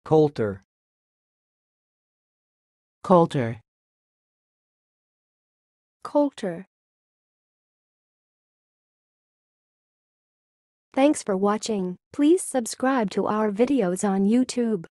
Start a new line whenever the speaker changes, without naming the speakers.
coulter,
coulter,
coulter. Thanks for watching. Please subscribe to our videos on YouTube.